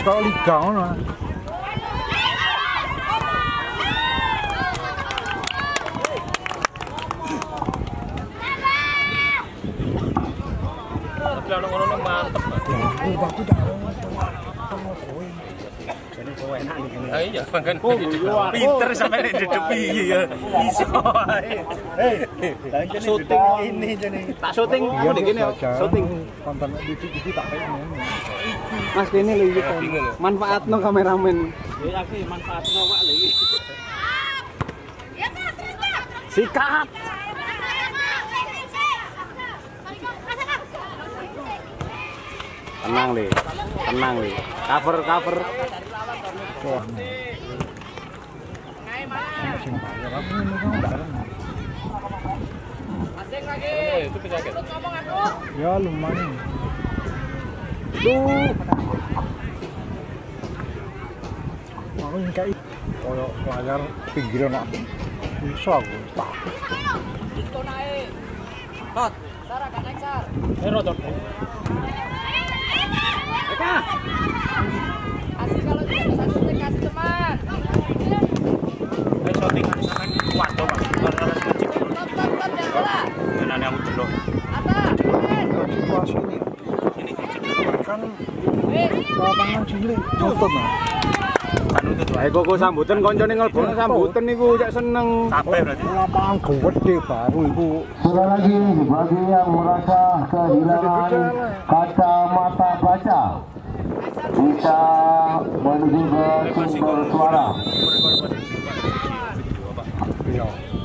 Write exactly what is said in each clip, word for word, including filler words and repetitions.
kok liga ngono. Tapi ono-ono mantep. Oh, aku dak Ah iya, kan pinter sampai nek duduk piye ya. Iso ae. Hei, syuting ini jane. Tak syuting iya di kene syuting. Konten iki tak kayak ngene. Mas kene lho iki. Manfaatno kameramen. Ya iki manfaatno Pak lho iki. Ya Pak, terus Pak. Sikat. Tenang Le. Tenang Le. Cover cover. Wah. Sing bayar aku ini kan enggak. Asing lagi. Itu penyakit. Ngomong aku. Ya lumayan. Tuh. Aku yang kayak koyo layar pinggiran kok. Bisa aku. Tak. Itu naik. Tot. Sar agak naik Sar. Eh rotot. Eka. Asik kalau tidak bisa syuting kasih teman. Eh syuting kan kuat dong Pak. Kalau kecil. Tot tot tot ya lah. Menane aku dulu. Apa? Situasi ini. Ini kecil. Kan lapangan cilik tutup nah. Kan itu tuh. Ayo kok sambutan koncone ngelbono sambutan niku cek seneng. Capek berarti. Lapangan gede baru iku. Sekali lagi bagi yang merasa kehilangan kacamata baca bisa menuju ke sumber suara. Iya.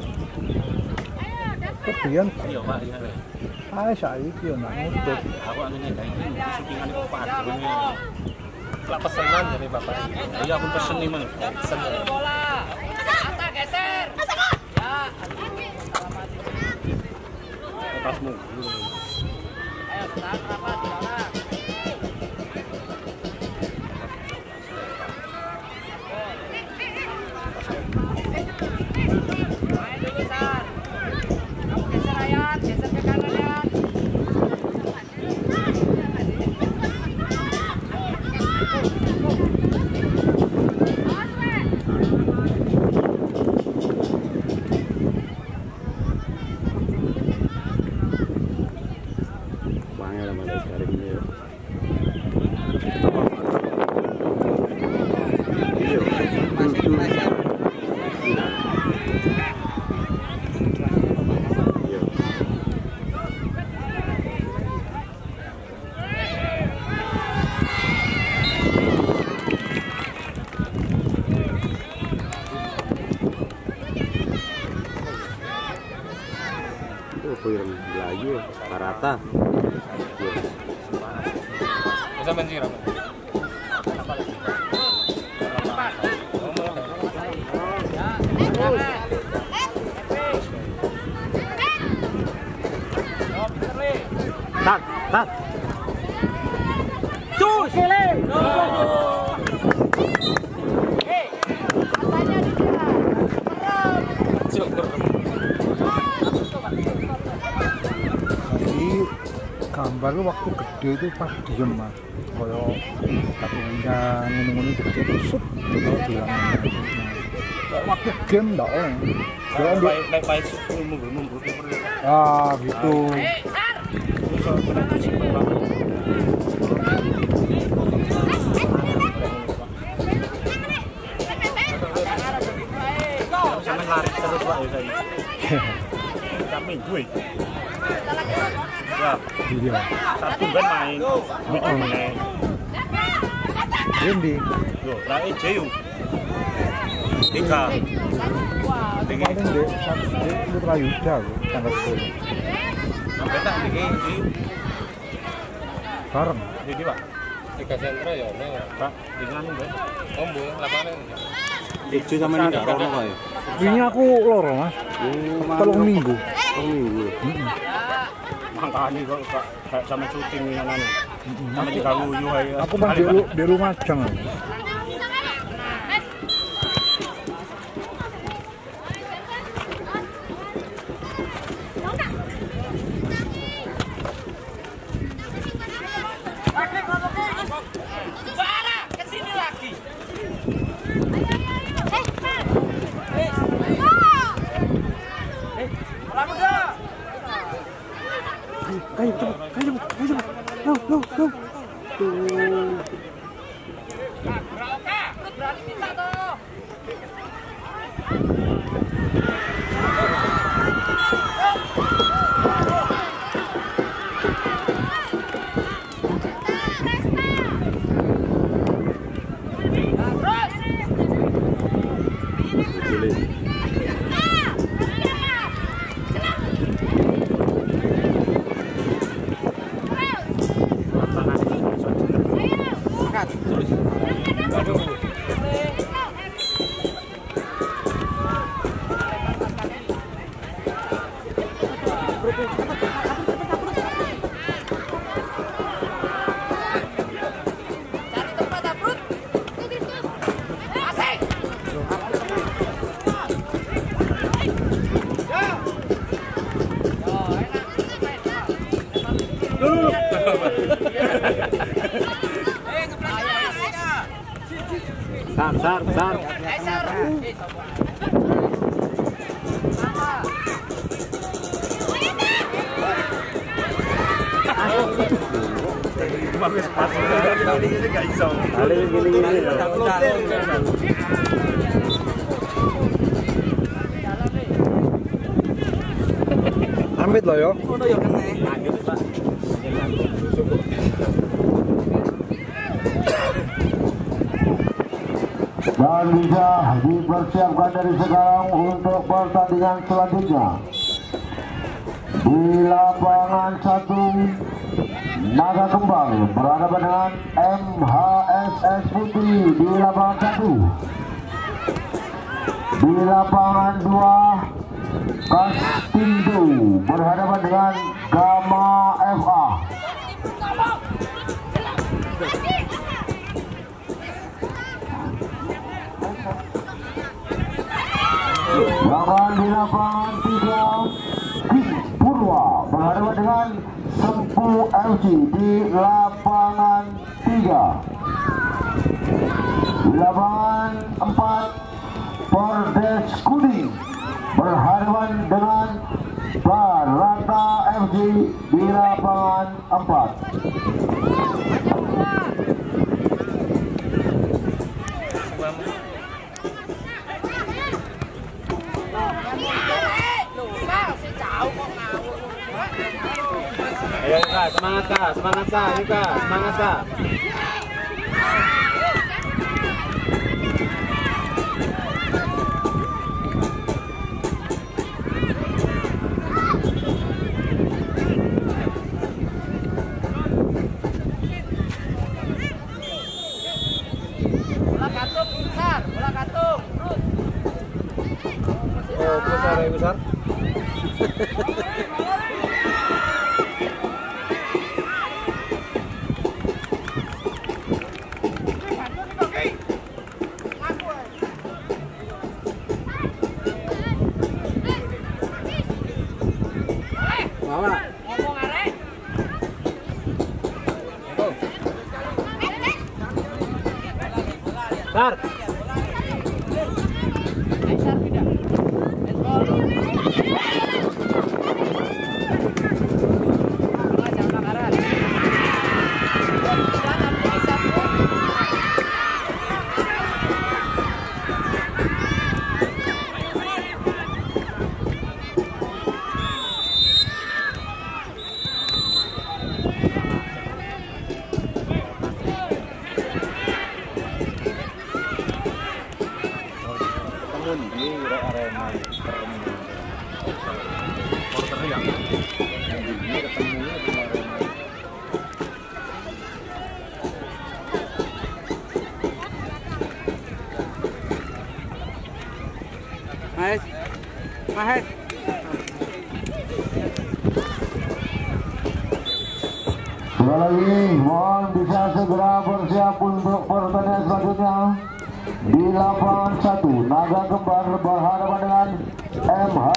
Kepian Iya Pak, iya. ae saiki yo nak nutup. Aku anu nyedai iki syutingan iku padune. Lah pesenan dari Bapak. Iya aku pesen nih, Mang. Pesen. Bola. Ata geser. Ya. Tasmu. Ayo, tahan rapat, bola. Main dulu, Sar. Kamu geser Ayat, geser ke kanan ya. Puyeng Melayu, Barata. Bisa menjira. Tak, tak. Cus, le. Hei, katanya di dia. Jadi gambar lu waktu gede itu pas diem mas. Koyo tapi enggak ngomong-ngomong gede terus kalau bilang. Waktu game enggak oleh. Kalau Baik baik baik mundur-mundur. ah gitu. Sampai lari terus Pak ya ini. Kami gue. Ya, Iya. satu ben main. Minggu meneh. Endi? Yo, lah E J U. Tiga. Kemarin dek satu dek Putra Yuda aku tanggal sepuluh. Sampai tak iki iki Bareng. jadi Pak. Tiga sentra ya ono Pak. Dengan ini Ombo lapangan. Ijo sama ini gak rono kae. Ini aku loro mas. Oh, Telung minggu. Telung minggu. Makanya kok kayak sama syuting ini nang sama tiga luyu ae. Aku pas di, lu- di rumah jang. Suara ke sini. Kayu cepet, kayu cepet, kayu cepet. Go, go, go. Tuh. Berani minta toh. Sar, sar, sar. Amit loh yo. Dan bisa dipersiapkan dari sekarang untuk pertandingan selanjutnya. Di lapangan satu Naga Kembang berhadapan dengan M H S S Putri di lapangan satu. Di lapangan dua Kastindo berhadapan dengan Gama F A. Lawan di lapangan tiga Purwa berhadapan dengan Sempu F C di lapangan tiga. Di lapangan empat Perdes Kuning berhadapan dengan Barata F C di lapangan empat. Ayo Kak, semangat Kak, semangat Kak, ayo Kak, semangat Kak. Bola gantung besar, bola gantung. Oh, besar ya besar. Ngomong arek. Sar. Aisyah tidak. Let's go. Mahes. Mahes. Sekali lagi mohon bisa segera bersiap untuk pertandingan selanjutnya. Di lapangan satu Naga Kembar berhadapan dengan M H.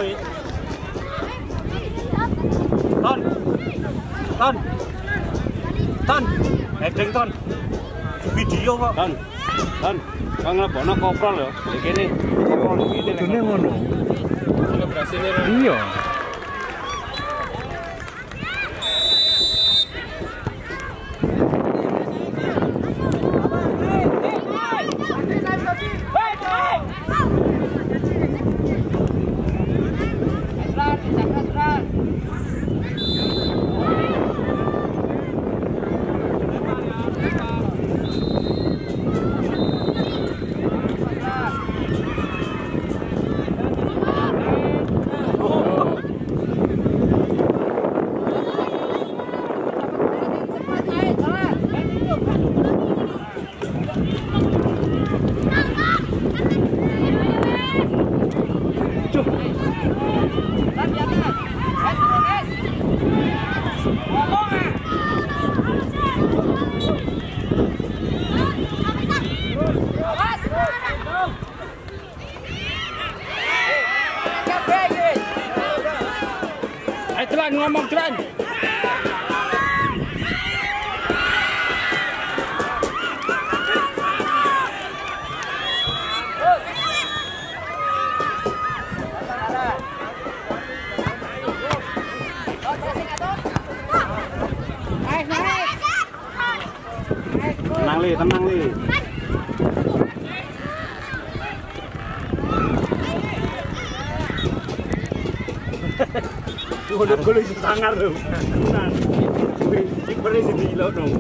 Ton, ton, ton, heading ton, video kok. Ton, ton, kang ngelapono koprol ya. Iki ne, koprol iki ne. Ini ngono. Iya. Eh, Tran, ngomong Tran. Tenang li, tenang li. Udah gue isi sangar tuh. Nah, kipernya sih di lo dong.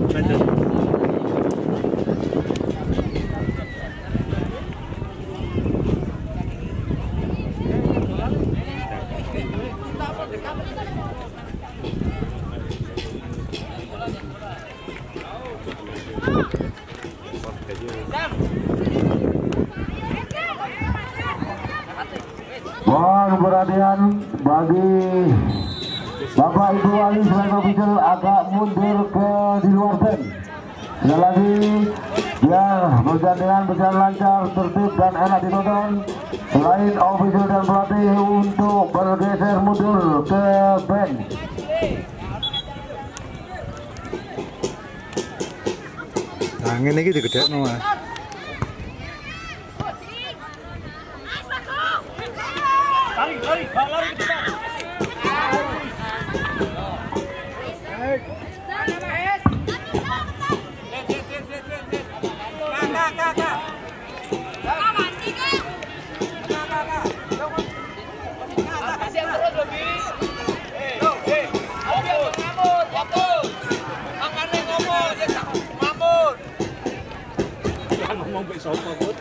Mohon perhatian bagi Bapak Ibu Wali selain official agak mundur ke di luar band. Sekali lagi biar pertandingan berjalan lancar, tertib dan enak ditonton. Selain official dan pelatih untuk bergeser mundur ke band. Angin ini digedekno Mas. Lari, lari, lari ke depan. Ngomong besok Bud.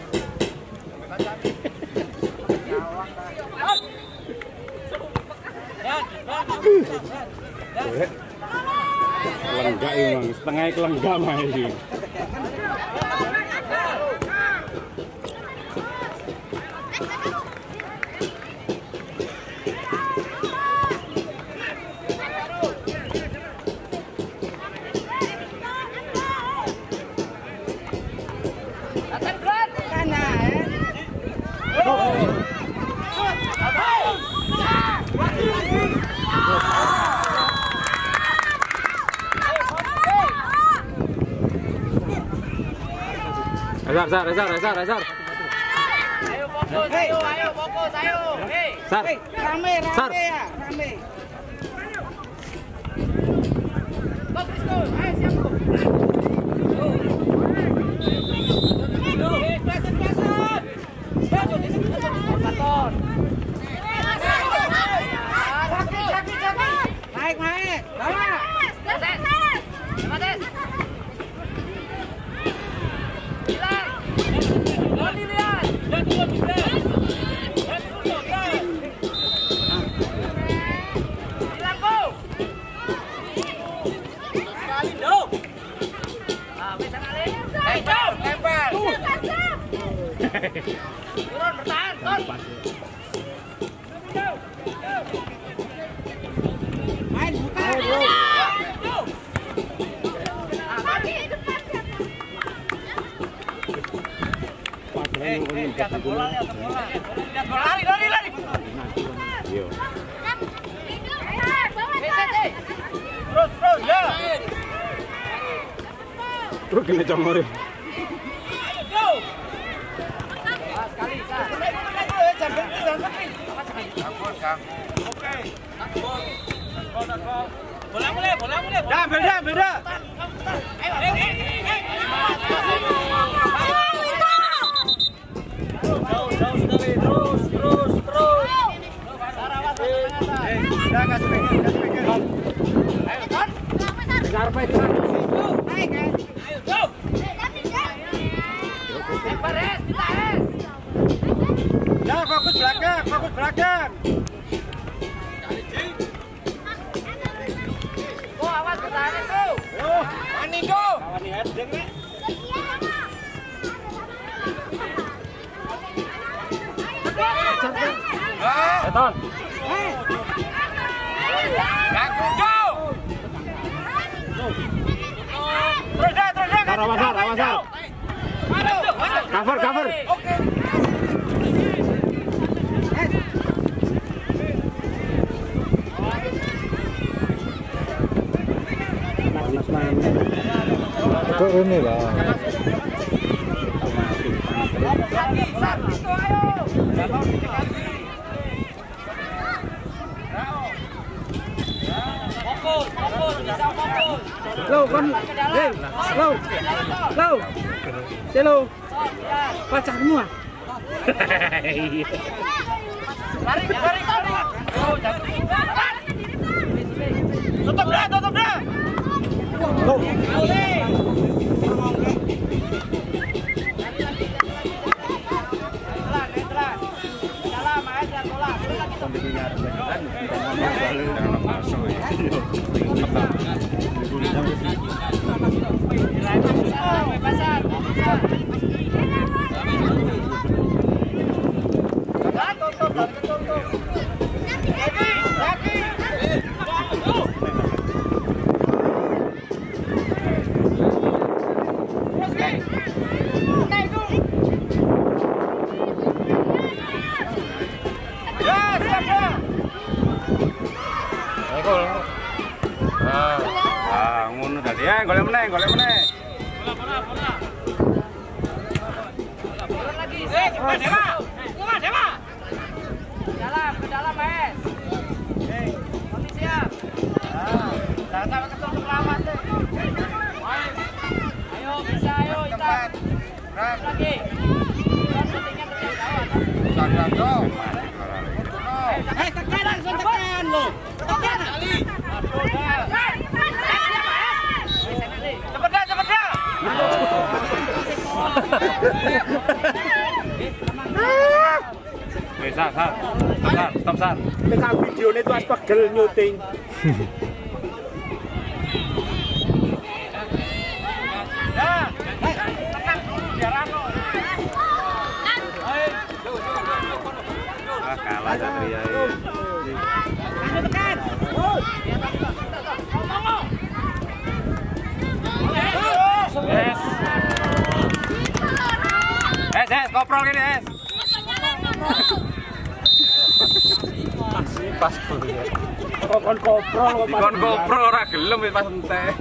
Kelenggak ya Bang, setengah kelenggak mah ini. Rezar, Rezar, Rezar, Rezar, Rezar. Ayo fokus, ayo, ayo fokus, ayo. Hei, Sar. rame, rame Sar. ya, rame. Bagus kok, ayo siap kok. Hei, klasen, klasen. Ya, jadi ini bisa jadi sponsor. Sakit, sakit, sakit. Naik, naik. Bawa. Klasen. Klasen. Turun, bertahan, turun. Main, buka. Eh, eh, lihat bola, lihat bola. Lihat bola, lari, lari, lari. Yo. Terus, terus, ya. Terus kena congore. Sekali, sekali. Jangan berhenti, jangan berhenti. Bola mulai, bola mulai. Dah, beda, beda. Ayo, ayo, ayo. Jauh, jauh sekali. Terus, terus, terus. Dah, kasih pegang, kasih pegang. Ayo, Ton. Garpai kan. Ayo, guys. Ayo, go. Lebar, Es. Kita, Es. Dah, fokus belakang, fokus belakang. Go, awas bertahan, go. Oh, Ani, go. Wani hedeng nih. Beton. Gaku, go. Terus dah, terus dah. Awas, awas, awas. Cover, cover. Oke. Kok ini lah. Lagi, satu, ayo. Fokus, fokus, bisa fokus. Low, kan. Hey, low. Low. Hello. Pecah semua. Lari, lari, lari. Oh, jatuh. Tutup dah, tutup dah. Boleh. Ah, ngono tadi ya, golek meneh, golek meneh. Lagi, eh, Dewa, Dewa, Dewa, Dewa. Dalam, ke dalam, eh. Kami siap. Jangan sampai ketutup lawan deh. Ayo, bisa, ayo, kita. Lagi. Syutingnya kerja jauh. Sadar dong. Eh, tekan, tekan lo. Tekan. Cepet dah, cepet dah. Wes, sar, sar. Stop, sar, stop, sar. Tekan video ini tuh as pegel nyuting. Dah. Tekan dulu biar ano. Ah, kalah Satria. Ayo tekan. Es. Es, es, koprol gini, es. Pas tuh ya. Kon koprol kok Dikon koprol ora gelem wis pas entek.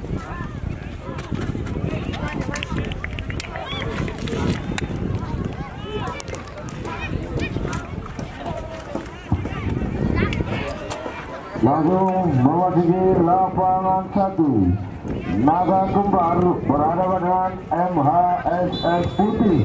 Langsung memasuki lapangan satu. Naga Kembar berhadapan dengan M H S S Putih.